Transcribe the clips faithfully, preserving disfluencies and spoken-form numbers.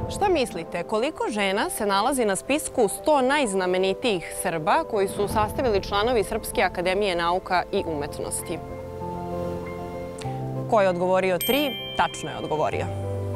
Šta mislite, koliko žena se nalazi na spisku sto najznamenitijih Srba koji su sastavili članovi Srpske akademije nauka i umetnosti? Ko je odgovorio tri? Tačno je odgovorio.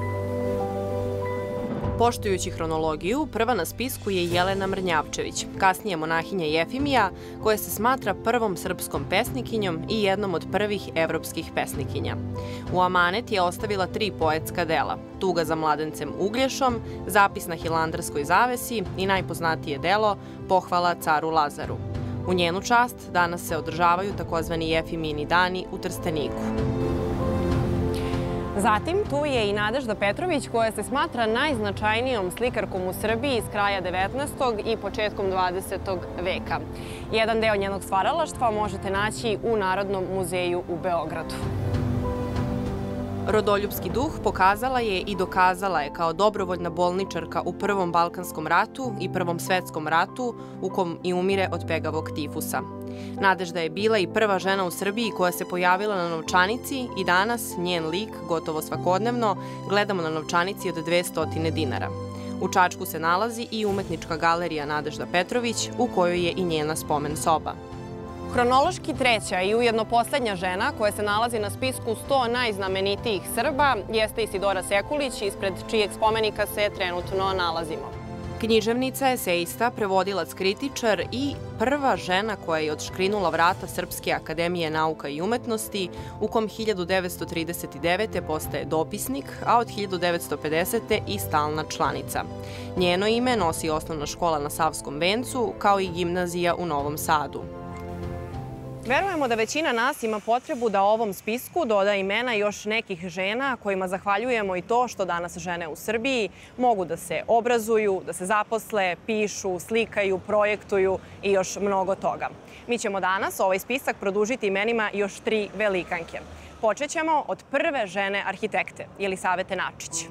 Poštujući hronologiju, prva na spisku je Jelena Mrnjavčević, kasnije monahinja Jefimija, koja se smatra prvom srpskom pesnikinjom i jednom od prvih evropskih pesnikinja. U amanet je ostavila tri poetska dela: Tuga za mladencem Uglješom, Zapis na Hilandarskoj zavesi i najpoznatije delo Pohvala caru Lazaru. U njenu čast danas se održavaju takozvani Jefimini dani u Trsteniku. Zatim, tu je i Nadežda Petrović, koja se smatra najznačajnijom slikarkom u Srbiji iz kraja devetnaestog i početkom dvadesetog veka. Jedan deo njenog stvaralaštva možete naći u Narodnom muzeju u Beogradu. Rodoljupski duh pokazala je i dokazala je kao dobrovoljna bolničarka u Prvom Balkanskom ratu i Prvom svetskom ratu, u kom i umire od pegavog tifusa. Nadežda je bila i prva žena u Srbiji koja se pojavila na novčanici i danas njen lik, gotovo svakodnevno, gledamo na novčanici od dvesta dinara. U Čačku se nalazi i umetnička galerija Nadežda Petrović, u kojoj je i njena spomen soba. Hronološki treća i ujedno poslednja žena koja se nalazi na spisku sto najznamenitijih Srba jeste Isidora Sekulić, ispred čijeg spomenika se trenutno nalazimo. Književnica, eseista, prevodilac, kritičar i prva žena koja je odškrinula vrata Srpske akademije nauka i umetnosti, u kom hiljadu devetsto trideset devete. postaje dopisnik, a od hiljadu devetsto pedesete. i stalna članica. Njeno ime nosi osnovna škola na Savskom vencu, kao i gimnazija u Novom Sadu. Verujemo da većina nas ima potrebu da ovom spisku doda imena još nekih žena kojima zahvaljujemo i to što danas žene u Srbiji mogu da se obrazuju, da se zaposle, pišu, slikaju, projektuju i još mnogo toga. Mi ćemo danas ovaj spisak produžiti imenima još tri velikanke. Počet ćemo od prve žene arhitekte, Jelisavete Načić.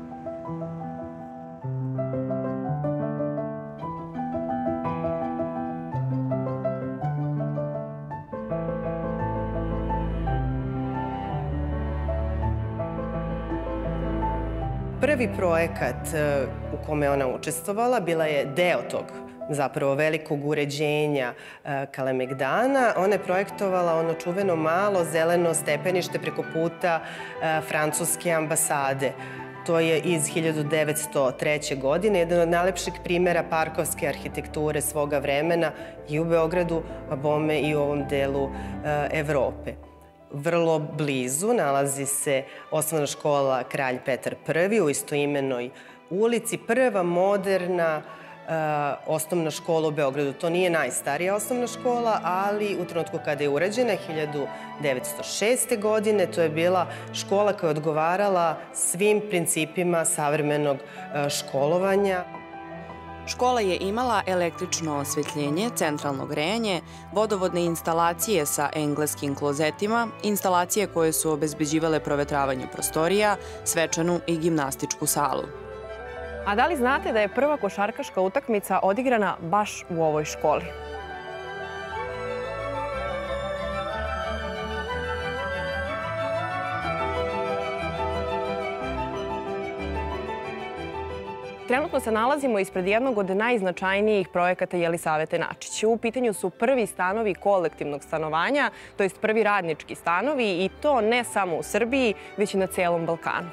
Prvi projekat u kome je ona učestvovala bila je deo tog zapravo velikog uređenja Kalemegdana. Ona je projektovala ono čuveno malo zeleno stepenište preko puta francuske ambasade. To je iz hiljadu devetsto treće. godine, jedan od najlepših primjera parkovske arhitekture svoga vremena i u Beogradu, a bome i u ovom delu Evrope. Vrlo blizu nalazi se osnovna škola Kralj Petar Prvi u istoimenoj ulici, prva moderna osnovna škola u Beogradu. To nije najstarija osnovna škola, ali u trenutku kada je urađena, hiljadu devetsto šeste. godine, to je bila škola koja je odgovarala svim principima savremenog školovanja. Škola je imala električno osvetljenje, centralno grejanje, vodovodne instalacije sa engleskim klozetima, instalacije koje su obezbeđivale provetravanje prostorija, svečanu i gimnastičku salu. A da li znate da je prva košarkaška utakmica odigrana baš u ovoj školi? Trenutno se nalazimo ispred jednog od najznačajnijih projekata Jelisavete Načić. U pitanju su prvi stanovi kolektivnog stanovanja, to jest prvi radnički stanovi, i to ne samo u Srbiji, već i na celom Balkanu.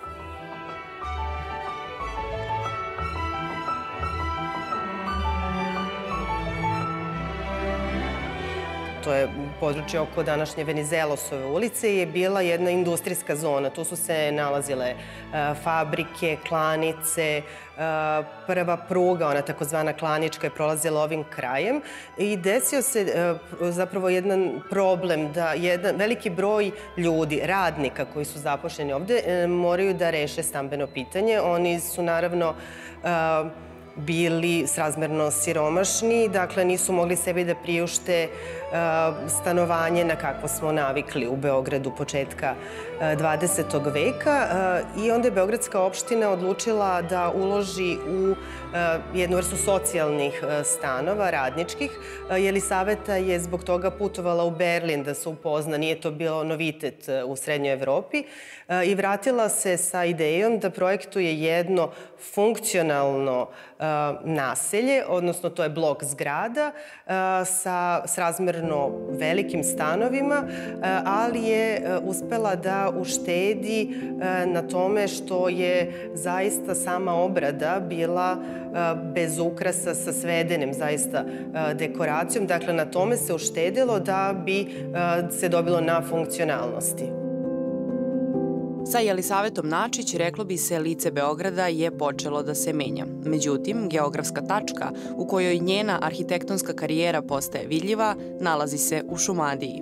To je područje oko današnje Venizelosove ulice, je bila jedna industrijska zona. Tu su se nalazile fabrike, klanice, prva pruga, ona takozvana klanička, je prolazila ovim krajem i desio se zapravo jedan problem da jedan veliki broj ljudi, radnika koji su zaposleni ovde, moraju da reše stambeno pitanje. Oni su naravno bili srazmerno siromašni, dakle nisu mogli sebi da priušte stanovanje na kakvo smo navikli u Beogradu početka dvadesetog veka i onda je Beogradska opština odlučila da uloži u jednu vrstu socijalnih stanova, radničkih. Jelisaveta je zbog toga putovala u Berlin da se upozna, nije to bilo novitet u Srednjoj Evropi, i vratila se sa idejom da projektuje jedno funkcionalno naselje, odnosno to je blok zgrada sa srazmerno velikim stanovima, ali je uspela da uštedi na tome što je zaista sama obrada bila bez ukrasa sa svedenim zaista dekoracijom. Dakle, na tome se uštedilo da bi se dobilo na funkcionalnosti. Sa Jelisavetom Načić, reklo bi se, lice Beograda je počelo da se menja. Međutim, geografska tačka u kojoj njena arhitektonska karijera postaje vidljiva nalazi se u Šumadiji.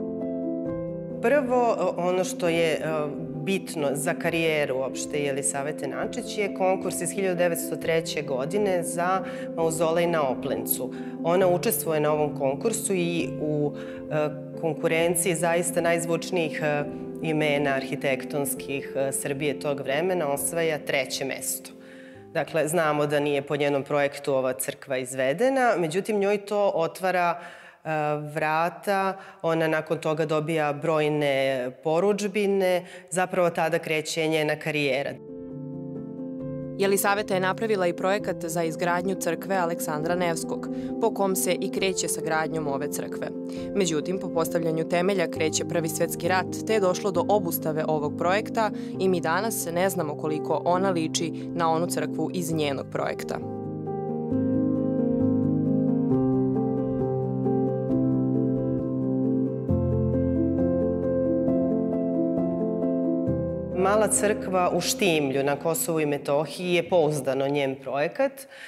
Prvo, ono što je bitno za karijeru uopšte Jelisavete Načić je konkurs iz hiljadu devetsto treće. godine za mauzolej na Oplencu. Ona učestvuje na ovom konkursu i u konkurenciji zaista najzvučnijih imena arhitektonskih Srbije tog vremena osvaja treće mesto. Dakle, znamo da nije po njenom projektu ova crkva izvedena, međutim njoj to otvara vrata, ona nakon toga dobija brojne porudžbine, zapravo tada kreće njena karijera. Jelisaveta je napravila i projekat za izgradnju crkve Aleksandra Nevskog, po kom se i kreće sa gradnjom ove crkve. Međutim, po postavljanju temelja kreće Prvi svetski rat, te je došlo do obustave ovog projekta i mi danas ne znamo koliko ona liči na onu crkvu iz njenog projekta. Mala crkva u Štimlju na Kosovu i Metohiji je pouzdano njen projekat.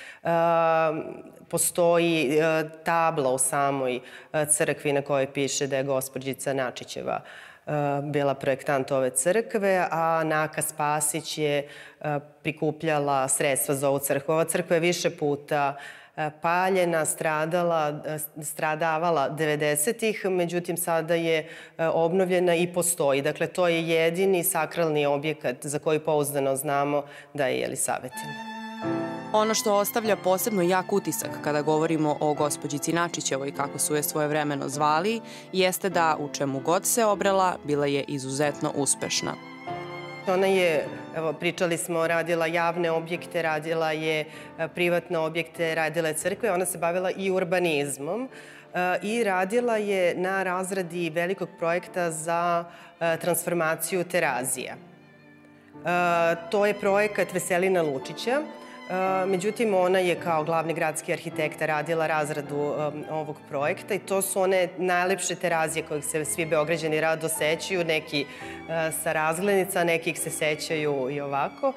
Postoji tabla u samoj crkvi na kojoj piše da je gospođica Načićeva bila projektant ove crkve, a Naka Spasić je prikupljala sredstva za ovu crkvu. Ova crkva je više puta paljena, stradala, stradavala devedesetih, međutim sada je obnovljena i postoji. Dakle, to je jedini sakralni objekat za koji pouzdano znamo da je Jelisavetin. Ono što ostavlja posebno jak utisak kada govorimo o gospođici Načićevoj, kako su je svojevremeno zvali, jeste da u čemu god se obrela, bila je izuzetno uspešna. Ona je, evo, pričali smo, radila javne objekte, radila je privatne objekte, radila je crkve. Ona se bavila i urbanizmom i radila je na razradi velikog projekta za transformaciju Terazija. To je projekat Veselina Lučića. Međutim, ona je kao glavni gradski arhitekta radila razradu ovog projekta i to su one najlepše Terazije kojih se svi Beograđani rado sećaju, neki sa razglednica, nekih se sećaju i ovako.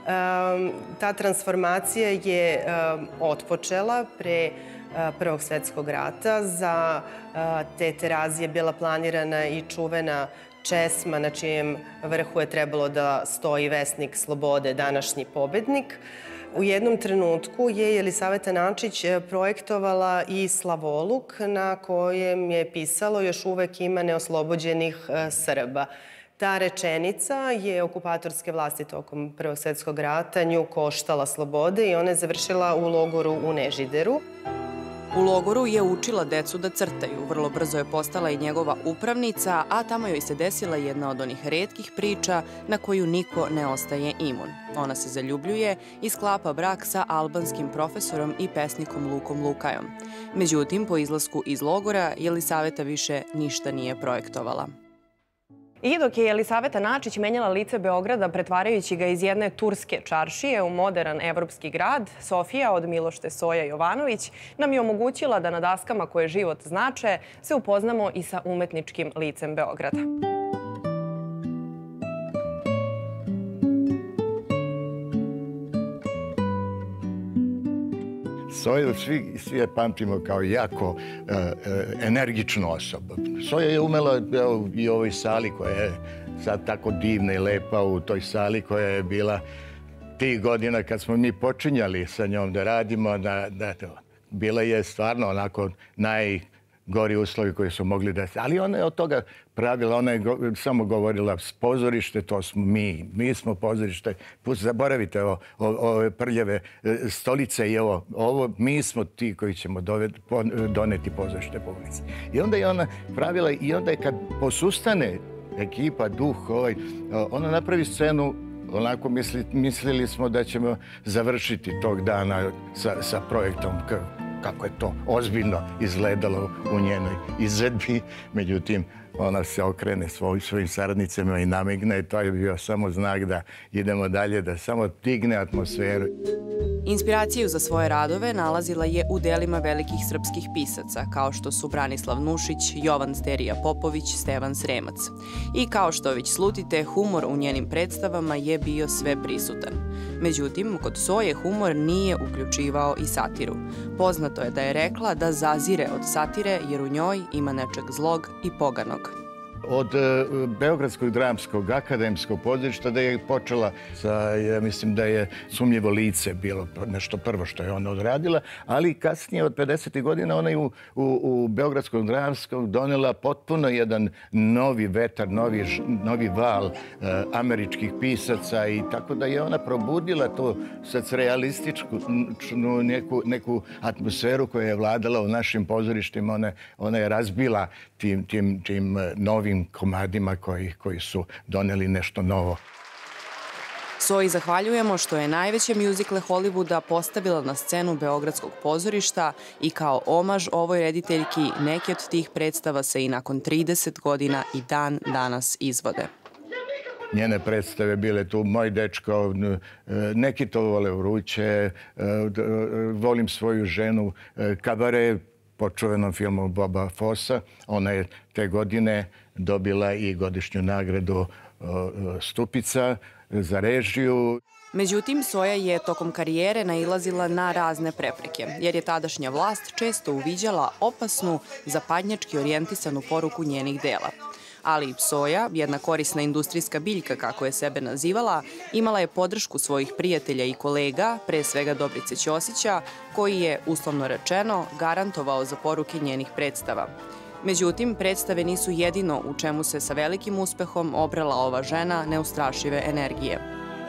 Ta transformacija je otpočela pre Prvog svetskog rata. Za te Terazije bila planirana i čuvena česma na čijem vrhu je trebalo da stoji vesnik slobode, današnji pobednik. U jednom trenutku je Jelisaveta Načić projektovala i slavoluk na kojem je pisalo još uvek ima neoslobođenih Srba. Ta rečenica je okupatorske vlasti tokom Prvog svetskog rata nju koštala slobode i ona je završila u logoru u Nežideru. U logoru je učila decu da crtaju, vrlo brzo je postala i njegova upravnica, a tamo joj se desila jedna od onih retkih priča na koju niko ne ostaje imun. Ona se zaljubljuje i sklapa brak sa albanskim profesorom i pesnikom Lukom Lukajom. Međutim, po izlasku iz logora, Jelisaveta više ništa nije projektovala. I dok je Jelisaveta Načić menjala lice Beograda pretvarajući ga iz jedne turske čaršije u moderan evropski grad, Sofija od Miloš Tesoja Jovanović nam je omogućila da na daskama koje život znače se upoznamo i sa umetničkim licem Beograda. Soju svi, svi je pamtimo kao jako e, e, energičnu osobu. Soja je umela evo, i u ovoj sali koja je sad tako divna i lepa, u toj sali koja je bila tih godina kad smo mi počinjali sa njom da radimo, da, da bila je stvarno onako najgori uslovi koji su mogli da se... Ali ona je od toga pravila, ona je go, samo govorila pozorište, to smo mi, mi smo pozorište, zaboravite ovo, ove prljave stolice i ovo, ovo, mi smo ti koji ćemo doved, doneti pozorište publici. I onda je ona pravila, i onda je kad posustane ekipa, duh, ovaj, ona napravi scenu. Onako misli, mislili smo da ćemo završiti tog dana sa, sa projektom k, kako je to ozbiljno izgledalo u njenoj izvedbi. Međutim, ona se okrene svoj, svojim saradnicima i namigne. To je bio samo znak da idemo dalje, da samo digne atmosferu. Inspiraciju za svoje radove nalazila je u delima velikih srpskih pisaca, kao što su Branislav Nušić, Jovan Zderija Popović, Stevan Sremac. I kao što već slutite, humor u njenim predstavama je bio sve prisutan. Međutim, kod Soje humor nije uključivao i satiru. Poznato je da je rekla da zazire od satire jer u njoj ima nečeg zlog i poganog. Od Beogradskog dramskog akademskog pozorišta da je počela sa, ja mislim da je Sumnjivo lice bilo nešto prvo što je ona odradila, ali kasnije od pedesetih godina ona je u, u, u Beogradskom dramskom donela potpuno jedan novi vetar, novi, novi val uh, američkih pisaca i tako da je ona probudila to socrealističku neku, neku atmosferu koja je vladala u našim pozorištima. Ona, ona je razbila tim, tim, tim novim komadima koji, koji su doneli nešto novo. Soji zahvaljujemo što je najveće mjuzikle Hollywooda postavila na scenu Beogradskog pozorišta i kao omaž ovoj rediteljki neke od tih predstava se i nakon trideset godina i dan danas izvode. Njene predstave bile tu Moj dečko, Neki to vole vruće, Volim svoju ženu, Kabare, po čuvenom filmu Boba Fossa. Ona je te godine dobila i godišnju nagradu Stupica za režiju. Međutim, Soja je tokom karijere nailazila na razne prepreke, jer je tadašnja vlast često uviđala opasnu, zapadnjački orijentisanu poruku njenih dela. Ali Soja, jedna korisna industrijska biljka, kako je sebe nazivala, imala je podršku svojih prijatelja i kolega, pre svega Dobrice Ćosića, koji je, uslovno rečeno, garantovao za poruke njenih predstava. Međutim, predstave nisu jedino u čemu se sa velikim uspehom obrala ova žena neustrašive energije.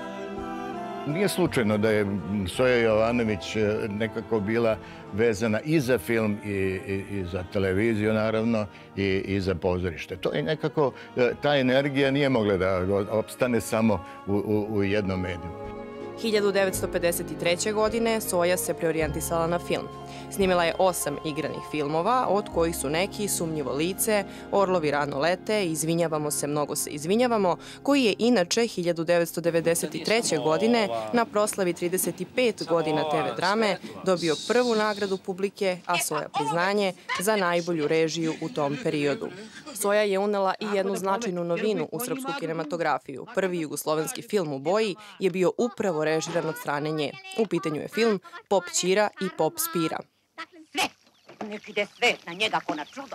Nije slučajno da je Soja Jovanović nekako bila vezana i za film i, i, i za televiziju, naravno, i, i za pozorište. To je nekako, ta energija nije mogla da opstane samo u, u, u jednom mediju. hiljadu devetsto pedeset treće. godine Soja se preorijentisala na film. Snimila je osam igranih filmova, od kojih su neki Sumnjivo lice, Orlovi rano lete, Izvinjavamo se, mnogo se izvinjavamo, koji je inače hiljadu devetsto devedeset treće. godine na proslavi trideset pet godina te ve drame dobio prvu nagradu publike, a Soja priznanje za najbolju režiju u tom periodu. Soja je unela i jednu značajnu novinu u srpsku kinematografiju. Prvi jugoslovenski film u boji je bio upravo režiran od strane nje. U pitanju je film Pop Ćira i Pop Spira. Dakle, sve. Nek ide svet na njega ko na čudo.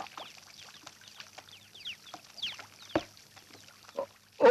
O,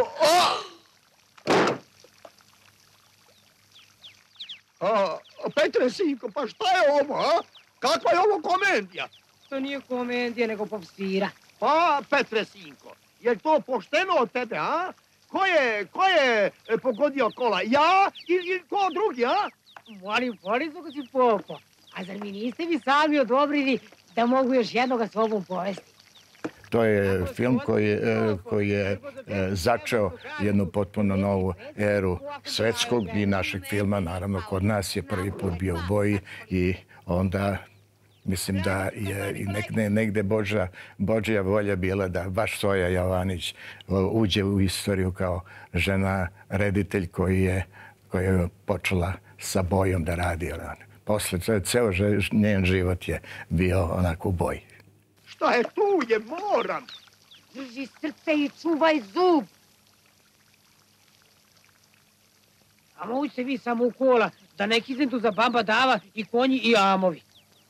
o! A, Petre, sinko, pa šta je ovo, a? Kakva je ovo komedija? To nije komedija, nego Pop Spira. Pa, Petre, sinko, je to pošteno od tebe, a? Ko je, ko je pogodio kola? Ja ili, ili ko drugi, a? Molim, polizu ga si popo. A zar mi niste vi sami odobrili da mogu još jednoga s ovom povesti? To je film koji, koji je začeo jednu potpuno novu eru svetskog i našeg filma. Naravno, kod nas je prvi put bio u boji i onda mislim da je i negde, negde Božja, Božja volja bila da baš Soja Jovanović uđe u istoriju kao žena reditelj koji je, koja je počela sa bojom da radi. Posle, ceo njen život je bio onako u boji. Šta je tu je, moram? Drži srce i čuvaj zub. A mogu se vi samo u kola, da ne kiznem tu za bamba dava i konji i amovi.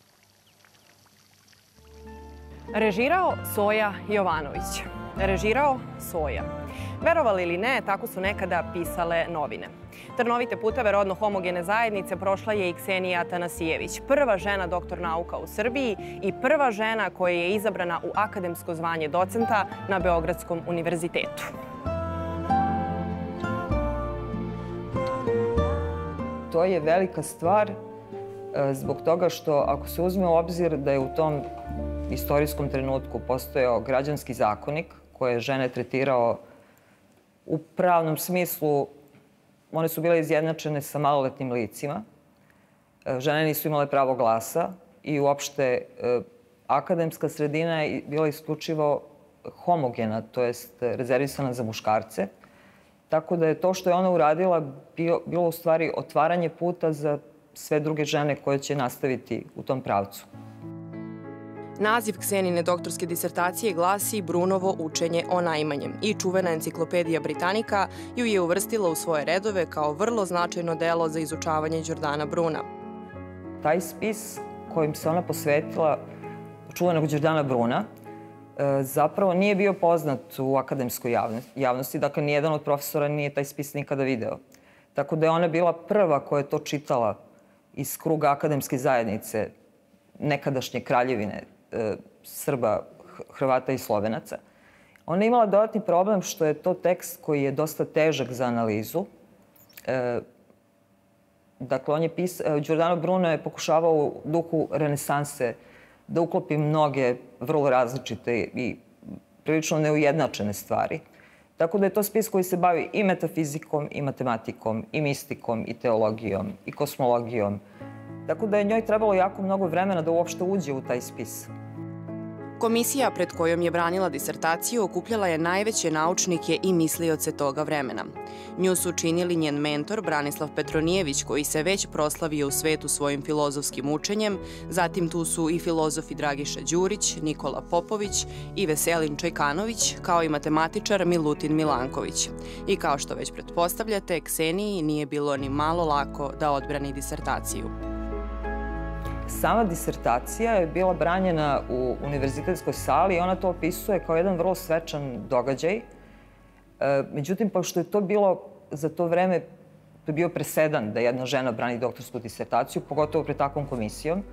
Režirao Soja Jovanović. Režirao Soja. Verovali ili ne, tako su nekada pisale novine. Trnovite puteve rodno homogene zajednice prošla je i Ksenija Atanasijević, prva žena doktor nauka u Srbiji i prva žena koja je izabrana u akademsko zvanje docenta na Beogradskom univerzitetu. To je velika stvar zbog toga što ako se uzme u obzir da je u tom istorijskom trenutku postojao građanski zakonik koji je žene tretirao u pravnom smislu, one su bile izjednačene sa maloletnim licima, žene nisu imale pravo glasa i uopšte akademska sredina je bila isključivo homogena, to jest rezervisana za muškarce. Tako da je to što je ona uradila bilo u stvari otvaranje puta za sve druge žene koje će nastaviti u tom pravcu. Naziv Ksenine doktorske disertacije glasi Brunovo učenje o najmanjem i čuvena enciklopedija Britanika ju je uvrstila u svoje redove kao vrlo značajno delo za izučavanje Đordana Bruna. Taj spis kojim se ona posvetila čuvenog Đordana Bruna zapravo nije bio poznat u akademskoj javnosti. Dakle, nijedan od profesora nije taj spis nikada video. Tako da je ona bila prva koja je to čitala iz kruga akademske zajednice nekadašnje kraljevine Srba, Hrvata i Slovenaca. Ona je imala dodatni problem što je to tekst koji je dosta težak za analizu. Dakle, on je pisao, Đordano Bruno je pokušavao u duhu renesanse da uklopi mnoge vrlo različite i prilično neujednačene stvari. Tako da je to spis koji se bavi i metafizikom, i matematikom, i mistikom, i teologijom, i kosmologijom. Tako da je njoj trebalo jako mnogo vremena da uopšte uđe u taj spis. Komisija pred kojom je branila disertaciju okupljala je najveće naučnike i mislioce toga vremena. Nju su činili njen mentor Branislav Petronijević, koji se već proslavio u svetu svojim filozofskim učenjem, zatim tu su i filozofi Dragiša Đurić, Nikola Popović i Veselin Čajkanović, kao i matematičar Milutin Milanković. I kao što već pretpostavljate, Kseniji nije bilo ni malo lako da odbrani disertaciju. Sama disertacija je bila branjena u univerzitetskoj sali i ona to opisuje kao jedan vrlo svečan događaj. Međutim, pošto je to bilo za to vreme, to je bio presedan da jedna žena brani doktorsku disertaciju, pogotovo pred takvom komisijom,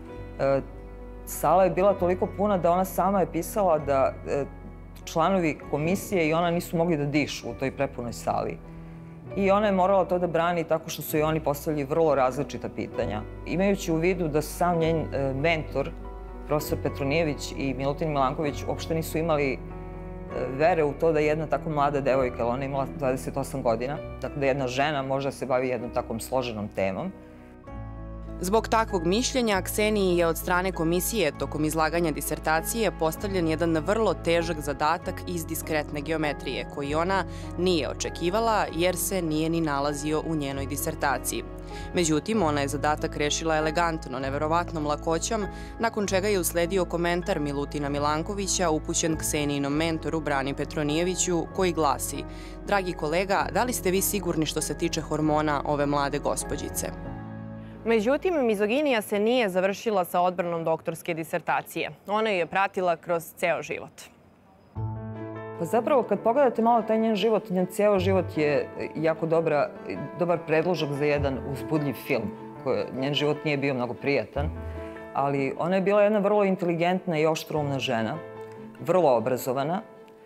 sala je bila toliko puna da ona sama je pisala da članovi komisije i ona nisu mogli da dišu u toj prepunoj sali. I ona je morala to da brani tako što su i oni postavili vrlo različita pitanja. Imajući u vidu da sam njen mentor, profesor Petronijević i Milutin Milanković, uopšte nisu imali vere u to da jedna tako mlada devojka, jer ona je imala dvadeset osam godina, dakle da jedna žena može da se bavi jednom takvom složenom temom. Zbog takvog mišljenja, Kseniji je od strane komisije tokom izlaganja disertacije postavljen jedan vrlo težak zadatak iz diskretne geometrije, koji ona nije očekivala jer se nije ni nalazio u njenoj disertaciji. Međutim, ona je zadatak rešila elegantno, neverovatnom lakoćom, nakon čega je usledio komentar Milutina Milankovića upućen Ksenijinom mentoru Brani Petronijeviću, koji glasi: "Dragi kolega, da li ste vi sigurni što se tiče hormona ove mlade gospođice?" Međutim, mizoginija se nije završila sa odbranom doktorske disertacije. Ona ju je pratila kroz ceo život. Pa zapravo, kad pogledate malo taj njen život, njen ceo život je jako dobra, dobar predložak za jedan uzbudljiv film. Njen život nije bio mnogo prijatan, ali ona je bila jedna vrlo inteligentna i oštroumna žena, vrlo obrazovana.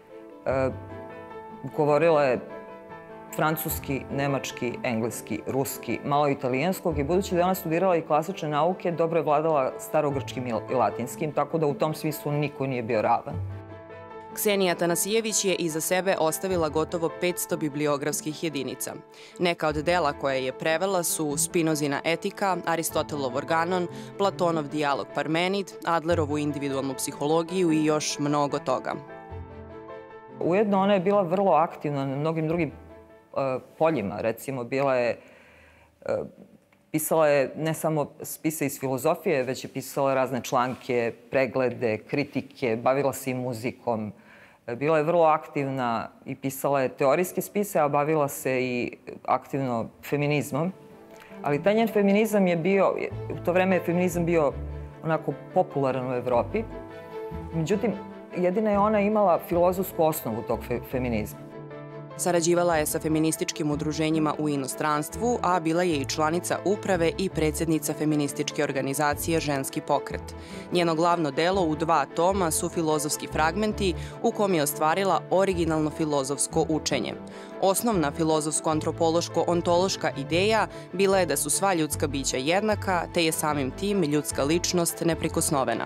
Govorila je francuski, nemački, engleski, ruski, malo italijanskog i budući da je ona studirala i klasične nauke, dobro je vladala starogrčkim i latinskim, tako da u tom smislu niko nije bio ravan. Ksenija Atanasijević je iza sebe ostavila gotovo petsto bibliografskih jedinica. Neka od dela koje je prevela su Spinozina etika, Aristotelov organon, Platonov dijalog Parmenid, Adlerovu individualnu psihologiju i još mnogo toga. Ujedno ona je bila vrlo aktivna na mnogim drugim poljima. Recimo, bila je, pisala je ne samo spise iz filozofije, već je pisala razne članke, preglede, kritike, bavila se i muzikom. Bila je vrlo aktivna i pisala je teorijske spise, a bavila se i aktivno feminizmom. Ali taj njen feminizam je bio, u to vreme je feminizam bio onako popularan u Evropi. Međutim, jedina je ona imala filozofsku osnovu tog feminizma. Sarađivala je sa feminističkim udruženjima u inostranstvu, a bila je i članica uprave i predsjednica feminističke organizacije Ženski pokret. Njeno glavno delo u dva toma su filozofski fragmenti u kom je ostvarila originalno filozofsko učenje. Osnovna filozofsko-antropološko-ontološka ideja bila je da su sva ljudska bića jednaka, te je samim tim ljudska ličnost neprikosnovena.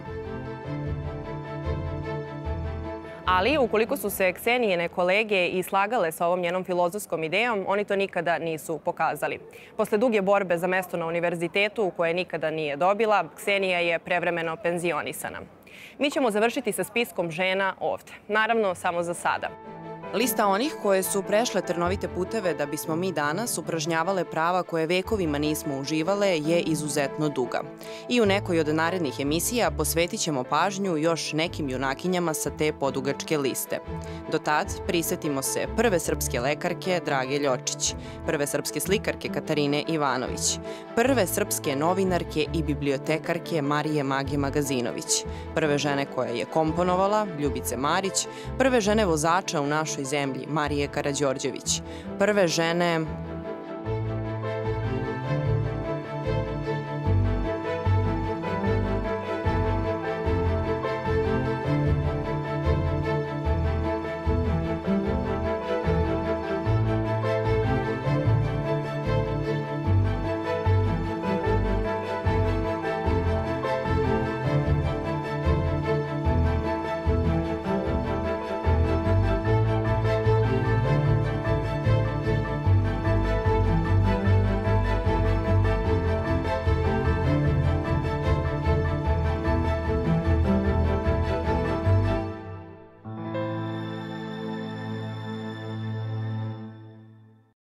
Ali, ukoliko su se Ksenijine kolege i slagale sa ovom njenom filozofskom idejom, oni to nikada nisu pokazali. Posle duge borbe za mesto na univerzitetu, koje nikada nije dobila, Ksenija je prevremeno penzionisana. Mi ćemo završiti sa spiskom žena ovde. Naravno, samo za sada. Lista onih koje su prešle trnovite puteve da bismo mi danas upražnjavale prava koje vekovima nismo uživale je izuzetno duga. I u nekoj od narednih emisija posvetit ćemo pažnju još nekim junakinjama sa te podugačke liste. Do tad prisetimo se prve srpske lekarke Drage Ljočić, prve srpske slikarke Katarine Ivanović, prve srpske novinarke i bibliotekarke Marije Mage Magazinović, prve žene koja je komponovala Ljubice Marić, prve žene vozača u našoj zemlji Marije Karađorđević, prve žene